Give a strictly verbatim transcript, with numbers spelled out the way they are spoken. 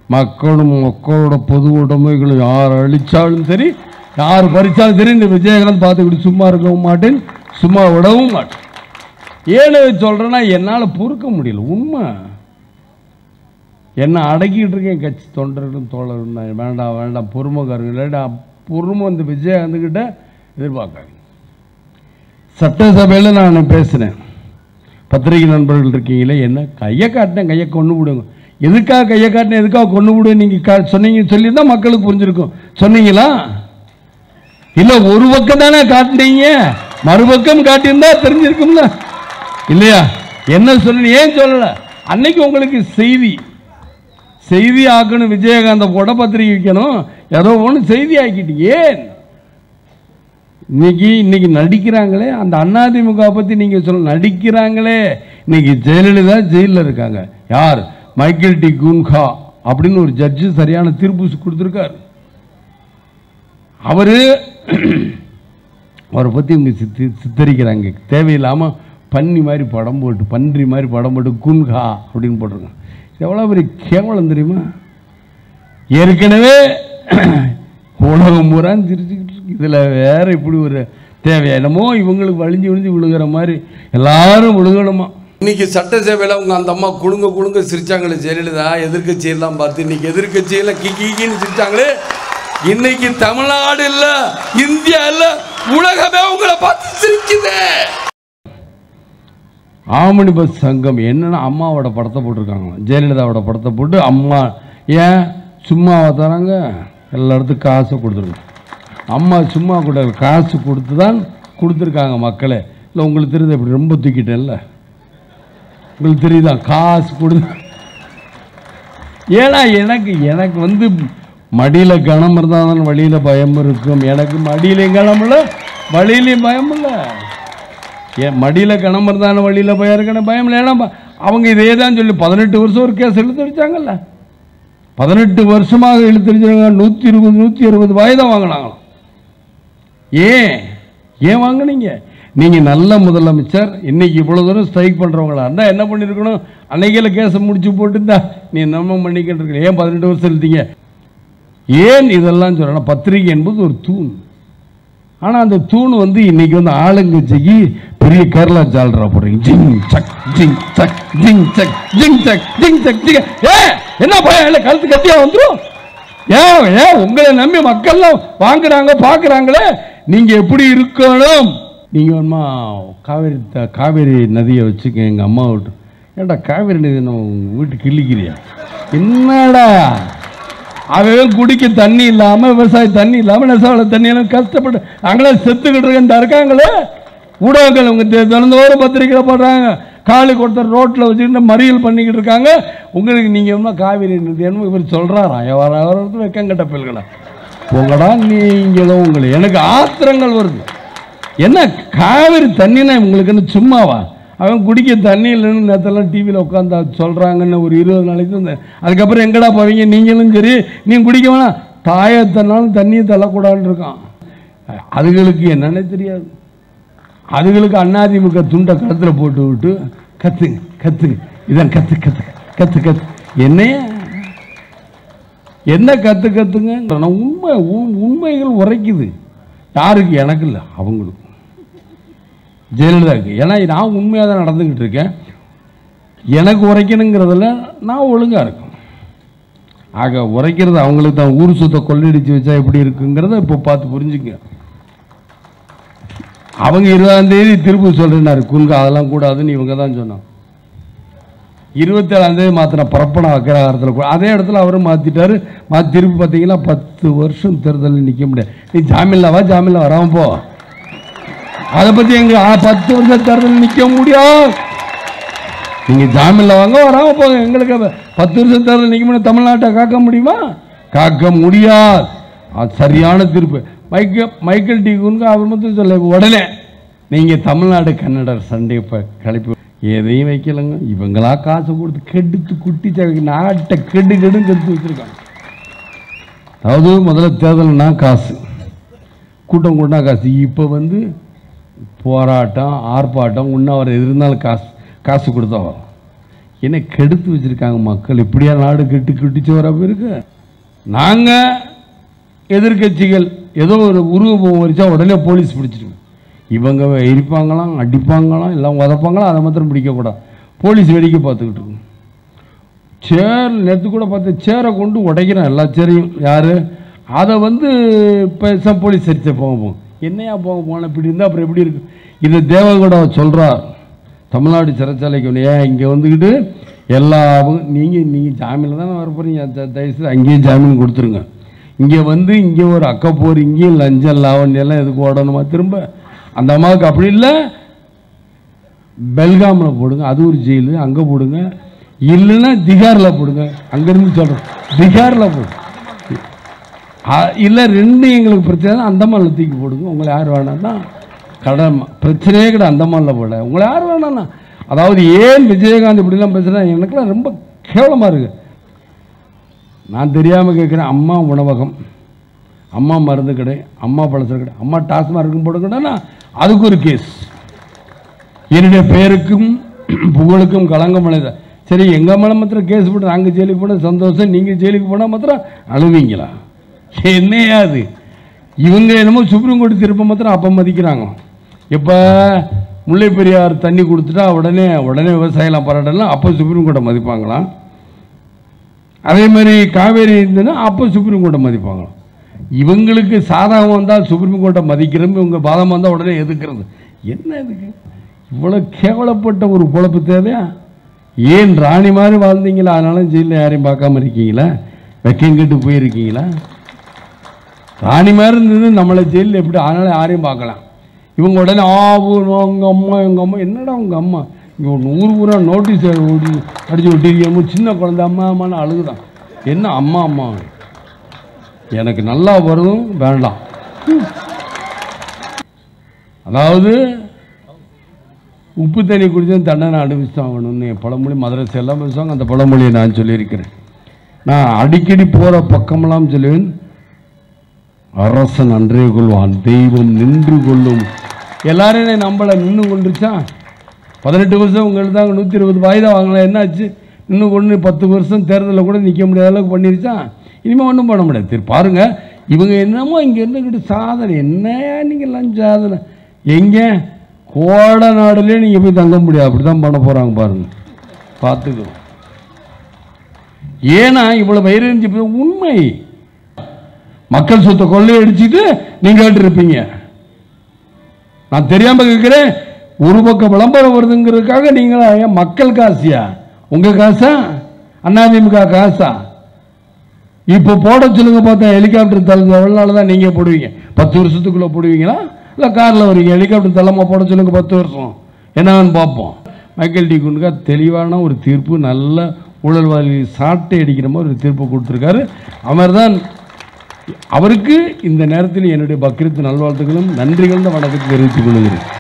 மக்களும் மக்களோட பொது உடைமைகளும் யார் அழிச்சாலும் சரி, யார் பறிச்சாலும் சரி, இந்த விஜயகாந்த் பார்த்துக்கிட்டு சும்மா இருக்கவும் மாட்டேன், சும்மா விடவும் மாட்டேன். ஏன்னு சொல்கிறேன்னா என்னால் பொறுக்க முடியல. உண்மை என்ன அடக்கிட்டு இருக்கேன். கட்சி தொண்டர்களும் தோழரும் வேண்டாம் வேண்டாம் பொறுமைக்காரங்க இல்லைடா, பொறுமை இந்த விஜயகாந்துக்கிட்ட எதிர்பார்க்காங்க. சட்டசபையில் நான் பேசினேன், பத்திரிகை நண்பர்கள் இருக்கீங்களே, என்ன கையை காட்டினேன், கையை கொண்டு விடுங்க. எதுக்காக கையை காட்டினேன், எதுக்காக கொண்டு விடுங்க நீங்கள் சொன்னீங்க சொல்லியிருந்தால் மக்களுக்கு புரிஞ்சிருக்கும். சொன்னீங்களா? இல்லை, ஒரு பக்கம் தானே காட்டினீங்க, மறுபக்கம் காட்டியிருந்தா தெரிஞ்சிருக்கும்ல இல்லையா? என்ன சொன்ன, ஏன் சொல்லலை? அன்னைக்கு உங்களுக்கு செய்தி செய்தி ஆக்கணும், விஜயகாந்த போட பத்திரிகை வைக்கணும், ஏதோ ஒன்று செய்தி ஆக்கிட்டீங்க. ஏன் இன்னைக்கு இன்னைக்கு நடிக்கிறாங்களே, அந்த அதிமுக பற்றி நீங்கள் சொல்ல நடிக்கிறாங்களே. இன்னைக்கு ஜெயலலிதா ஜெயிலில் இருக்காங்க. யார்? மைக்கேல் டி குன்ஹா அப்படின்னு ஒரு ஜட்ஜு சரியான தீர்ப்பு கொடுத்துருக்காரு. அவரு அவரை பற்றி இவங்க சித்தி சித்தரிக்கிறாங்க. தேவையில்லாமல் பன்னி மாதிரி படம் போட்டு, பன்றி மாதிரி படம் போட்டு குன்ஹா அப்படின்னு போட்டிருக்காங்க. எவ்வளோ பெரிய கேவலம் தெரியுமா? ஏற்கனவே உலகம் பூரா சிரிச்சுக்கிட்டு இருக்கு, இதில் வேற இப்படி ஒரு தேவையா? என்னமோ இவங்களுக்கு வலிஞ்சு விழிஞ்சு விழுகிற மாதிரி எல்லாரும் விழுகணுமா? இன்னைக்கு சட்டசபையில் அவங்க அந்த அம்மா குழுங்க குழுங்க சிரிச்சாங்களே ஜெயலலிதா, எதிர்கட்சியெல்லாம் பார்த்து இன்னைக்கு எதிர்கட்சியில் கிக்கின்னு சிரிச்சாங்களே. இன்னைக்கு தமிழ்நாடு இல்ல, இந்தியா இல்ல, உலகமே உங்களை பார்த்து சிரிக்குது. ஆமணி பஸ் சங்கம் என்னன்னா அம்மாவோட படத்தை போட்டிருக்காங்க, ஜெயலலிதாவோட படத்தை போட்டு அம்மா ஏன் சும்மாவை தராங்க, எல்லா இடத்துக்கும் காசை கொடுத்துருங்க. அம்மா சும்மா கூட காசு கொடுத்து தான் கொடுத்துருக்காங்க மக்களே. இல்லை உங்களுக்கு தெரியுது, இப்படி ரொம்ப தூக்கிட்டேன்ல, உங்களுக்கு தெரியுதா? காசு கொடுத்து. ஏன்னா எனக்கு எனக்கு வந்து மடியில் கனம் இருந்தால் தான் வழியில் பயம் இருக்கும். எனக்கு மடியிலையும் கனம் இல்லை, வழியிலையும் பயம் இல்லை. ஏன் மடியில் கணம் இருந்தான வழியில் பயம் இருக்கணும், பயம் இல்லை. ஏன்னா அவங்க இதே தான் சொல்லி பதினெட்டு வருஷம் ஒரு கேஸ் இழுத்தடிச்சாங்கல்ல, பதினெட்டு வருஷமாக இழுத்தடிச்சாங்க. நூற்றி இருபது நூற்றி அறுபது வயதான் வாங்கினாங்களாம். ஏன் ஏன் வாங்கினீங்க? நீங்கள் நல்ல முதலமைச்சர், இன்னைக்கு இவ்வளோ தூரம் ஸ்ட்ரைக் பண்ணுறவங்களா இருந்தால் என்ன பண்ணியிருக்கணும்? அன்னைக்கில கேஸை முடிச்சு போட்டுருந்தா நீ நம்ம பண்ணிக்கிட்டு இருக்க. ஏன் பதினெட்டு வருஷம் இழுத்தீங்க? ஏன் இதெல்லாம் சொல்லணும்? பத்திரிகை என்பது ஒரு தூண். ஆனால் அந்த தூண் வந்து இன்னைக்கு வந்து ஆளுங்கட்சிக்கு பெரிய கேரளா ஜால்ரா போடுறீங்க. ஜிங் சக் ஜிங் சக் ஜிங் சக் ஜிங் சக் ஜிங் சக் ஜிங். ஏ என்ன பயம் இல்லை, கழுத்து கத்தியா வந்துடும். ஏன் ஏன் உங்களை நம்பி மக்கள்லாம் வாங்குறாங்க பார்க்குறாங்களே, நீங்கள் எப்படி இருக்கணும்? நீங்கள் ஒன்றுமா காவேரி காவேரி நதியை வச்சுக்க எங்கள் அம்மா விட்டு. ஏன்டா காவேரி நதி நம்ம வீட்டுக்கு கிள்ளிக்கிறியா? என்னடா அவன் குடிக்க தண்ணி இல்லாமல், விவசாய தண்ணி இல்லாமல், நெசவாள தண்ணியெல்லாம் கஷ்டப்பட்டு நாங்களே செத்துக்கிட்டு இருக்கேன் இருக்காங்களே. ஊடகங்கள் உங்க தினந்தோறும் பத்திரிக்கையில் போடுறாங்க, காலி கொடுத்த ரோட்டில் வச்சுக்கிட்டு மறியல் பண்ணிக்கிட்டு இருக்காங்க. உங்களுக்கு நீங்கள் என்ன காவிரி நதி என்ன இவர் சொல்கிறாராம், வர வரது வெக்கங்கட்ட பிள்ளைகளா உங்களடா நீங்களும். உங்களை எனக்கு ஆத்திரங்கள் வருது. என்ன காவிரி தண்ணினா உங்களுக்கு என்ன சும்மாவா? அவன் குடிக்க தண்ணி இல்லைன்னு நேரத்தெல்லாம் டிவியில் உட்காந்து சொல்கிறாங்கன்னு ஒரு இருபது நாளைக்கு இருந்தேன். அதுக்கப்புறம் எங்கடா போவீங்க நீங்களும் சரி, நீங்கள் குடிக்க வேணாம், தாயத்தனாலும் தண்ணியை தள்ளக்கூடாதுன்னு இருக்கான். அதுகளுக்கு என்னன்னே தெரியாது. அதுகளுக்கு அதிமுக துண்டை கழுத்தில் போட்டு விட்டு கத்துங்க கத்துங்க இதான் கத்து கத்து கத்து கத்து என்னைய என்ன கத்து கத்துங்க. உண்மை உண்மைகள் உரைக்குது. யாருக்கு? எனக்கு இல்லை, அவங்களுக்கு, ஜெயலலிதாவுக்கு. ஏன்னா நான் உண்மையாக தான் நடந்துக்கிட்டு இருக்கேன். எனக்கு உரைக்கணுங்கிறதுல நான் ஒழுங்காக இருக்கும். ஆக உரைக்கிறது அவங்களுக்கு தான். ஊர் சுத்த கொள்ளையடிச்சு வச்சா எப்படி இருக்குங்கிறத இப்போ பார்த்து புரிஞ்சுங்க. அவங்க இருபதாம் தேதி திருப்பி சொல்கிறாரு குன்கா, அதெல்லாம் கூடாதுன்னு இவங்க தான் சொன்னாங்க. இருபத்தேழாம் தேதி மாற்றின பரப்பன அக்கிரகாரத்தில் கூட அதே இடத்துல அவரும் மாற்றிட்டாரு. மாற்றி திருப்பி பார்த்தீங்கன்னா பத்து வருஷம் தேர்தலில் நிற்க முடியாது. நீ ஜாமீன்லவா ஜாமீன்ல வராமல் போ. அதை பற்றி எங்க பத்து வருஷம் தேர்தல் நிற்க முடியாது. நீங்கள் ஜாமீன்ல வாங்க, வராமல் போங்க. எங்களுக்கு பத்து வருஷம் தேர்தல் நிற்க முடியும். தமிழ்நாட்டை காக்க முடியுமா? காக்க முடியாது. அது சரியான தீர்ப்பு. மைக்கேல் மைக்கேல் டி குன்ஹா அவர் மட்டும் சொல்ல, உடனே நீங்கள் தமிழ்நாடு கன்னடர் சண்டை இப்போ கிளப்பி எதையும் வைக்கலைங்க. இவங்களா காசு கொடுத்து கெடுத்து குட்டி தேவைக்கு நாட்டை கெடு கெடுன்னு கெடுத்து வச்சுருக்காங்க. அதாவது முதல்ல தேர்தல்னா காசு, கூட்டம் கூட்டினா காசு. இப்போ வந்து போராட்டம் ஆர்ப்பாட்டம் உண்ணாவிரதம் இருந்தாலும் காசு காசு கொடுத்தா வரும். என்ன கெடுத்து வச்சிருக்காங்க மக்கள். இப்படியா நாடு கெட்டு கிட்டிச்சு வர இருக்கு. நாங்கள் எதிர்கட்சிகள் ஏதோ ஒரு உருவம் வரிச்சா உடனே போலீஸ் பிடிச்சிருக்கோம். இவங்க எரிப்பாங்களாம், அடிப்பாங்களாம், எல்லாம் உதப்பாங்களாம், அதை மாத்திரம் பிடிக்கக்கூடாது. போலீஸ் வேடிக்கை பார்த்துக்கிட்டு இருக்கோம். சேர் நேற்று கூட பார்த்து சேரை கொண்டு உடைக்கிறேன் எல்லா சேரையும். யார் அதை வந்து இப்போ போலீஸ் சரிச்ச போக போகும். என்னையா போக போன இப்படி இருந்தால் அப்புறம் எப்படி இருக்கு? இது தேவகோட சொல்கிறார் தமிழ்நாடு சிறைச்சாலைக்கு. ஏன் இங்கே வந்துக்கிட்டு எல்லா நீங்கள் நீங்கள் ஜாமீனில் தானே வர போகிறீங்க, தயவுசெய்து அங்கேயும் ஜாமீன் கொடுத்துருங்க. இங்கே வந்து இங்கே ஒரு அக்கப்போர், இங்கேயும் லஞ்சம் லாவண்யெல்லாம் எதுக்கு ஓடணுமா திரும்ப? அந்த அம்மாவுக்கு அப்படி இல்லை, பெல்காமில் போடுங்க, அது ஒரு ஜெயிலு, அங்கே போடுங்க. இல்லைன்னா திகாரில் போடுங்க, அங்கேருந்து சொல்கிறோம் திகாரில் போடுங்க. இல்லை ரெண்டு எங்களுக்கு பிரச்சனை, அந்தமானில் தூக்கி போடுங்க. உங்களை யார் வேணான்னா கடன் பிரச்சனையே கிடையாது, அந்தமானில் போட உங்களை யார் வேணாண்ணா. அதாவது ஏன் விஜயகாந்த் இப்படிலாம் பேசுகிறா எனக்குலாம் ரொம்ப கேவலமாக இருக்குது. நான் தெரியாமல் கேட்குறேன். அம்மா உணவகம், அம்மா மருந்து கடை, அம்மா பழசு கடை, அம்மா டாஸ்மார்க்கும் போடுங்கன்னா அதுக்கு ஒரு கேஸ். என்னுடைய பெயருக்கும் புகழுக்கும் களங்கம் அடைத. சரி, எங்கள் மேலே மாத்திரம் கேஸ் போட்டு நாங்கள் ஜெயிலுக்கு போனால் சந்தோஷம், நீங்கள் ஜெயிலுக்கு போனால் மாத்திரம் அழுவீங்களா? என்னையா அது? இவங்க என்னமோ சுப்ரீம் கோர்ட் திருப்ப மாத்திரம் அப்போ மதிக்கிறாங்க. இப்போ முல்லை பெரியார் தண்ணி கொடுத்துட்டா உடனே உடனே விவசாயிலாம் பாராட்டலாம், அப்போ சுப்ரீம் கோர்ட்டை மதிப்பாங்களாம். அதே மாதிரி காவேரி இருந்ததுன்னா அப்போ சுப்ரீம் கோர்ட்டை மதிப்பாங்களாம். இவங்களுக்கு சாதகம் வந்தால் சுப்ரீம் கோர்ட்டை மதிக்கிறது, இவங்க பாதகம் வந்தால் உடனே எதுக்கிறது. என்ன இதுக்கு இவ்வளோ கேவலப்பட்ட ஒரு பொழப்பு தேவையா? ஏன் ராணி மாதிரி வாழ்ந்தீங்களா, அதனால ஜெயிலில் யாரையும் பார்க்காம இருக்கீங்களா? வெக்கங்கிட்டு போயிருக்கீங்களா? ராணி மாதிரி இருந்தது நம்மளை ஜெயிலில் எப்படி, அதனால யாரையும் பார்க்கலாம். இவங்க உடனே ஆ உங்கள் அம்மா எங்கள் அம்மா என்னடா உங்கள் அம்மா இங்கே ஒரு நூறு பூரா நோட்டீஸ் ஓடி அடிச்சு விட்டிருக்கீங்க. சின்ன குழந்தை அம்மா அம்மான்னு அழுகுதான். என்ன அம்மா அம்மா எனக்கு நல்லா வரும் வேண்டாம். அதாவது உப்பு தண்ணி குடிச்சு தண்டனை அனுபவிச்சாகணும்னு பழமொழி மதரசை எல்லாம் பேசுவாங்க. அந்த பழமொழியை நான் சொல்லியிருக்கிறேன். நான் அடிக்கடி போகிற பக்கமெல்லாம் சொல்லுவேன், அரசன் அன்றே கொள்வான், தெய்வம் நின்று கொள்ளும். எல்லாரும் நம்மளை நின்று கொண்டுச்சா? பதினெட்டு வருஷம் உங்களுக்கு தாங்க நூற்றி இருபது வாய்தா வாங்கலாம், என்னாச்சு? இன்னும் ஒன்று பத்து வருஷம் தேர்தலில் கூட நிற்க முடியாத அளவுக்கு பண்ணிருச்சா? இனிமேல் ஒன்றும் பண்ண முடியாது. சரி பாருங்க, இவங்க என்னமோ இங்கே இருந்துக்கிட்டு சாதனை என்னையா நீங்கள்லாம் சாதனை எங்கே கோட நாடுலேயே நீங்கள் போய் தங்க முடியாது. அப்படி தான் பண்ண போகிறாங்க பாருங்க, பார்த்துக்கோ. ஏன்னா இவ்வளோ வைரஞ்சி உண்மை. மக்கள் சொத்தை கொள்ளையடிச்சிட்டு நீங்க கேட்டுருப்பீங்க. நான் தெரியாம கேட்கிறேன், ஒரு பக்கம் விளம்பரம் வருதுங்கிறதுக்காக நீங்களா? ஏன் மக்கள் காசியா? உங்க காசா? அதிமுக காசா? இப்ப போட சொல்லுங்க பார்த்தா. ஹெலிகாப்டர் தள்ள எவ்வளவு தான் நீங்க போடுவீங்க? பத்து வருஷத்துக்குள்ள போடுவீங்களா? இல்லை காரில் வரீங்க, ஹெலிகாப்டர் தள்ளமா போட சொல்லுங்க பத்து வருஷம் என்னன்னு பார்ப்போம். மைக்கேல் டி குண்டுக்கா தெளிவான ஒரு தீர்ப்பு, நல்ல ஊழல்வாதி சாட்டை அடிக்கிற மாதிரி ஒரு தீர்ப்பு கொடுத்துருக்காரு. அவர் தான் அவருக்கு இந்த நேரத்தில் என்னுடைய பக்ரீத் நல்வாழ்த்துக்களும் நன்றிகளும் வணக்கத்தை தெரிவித்துக் கொள்கிறேன்.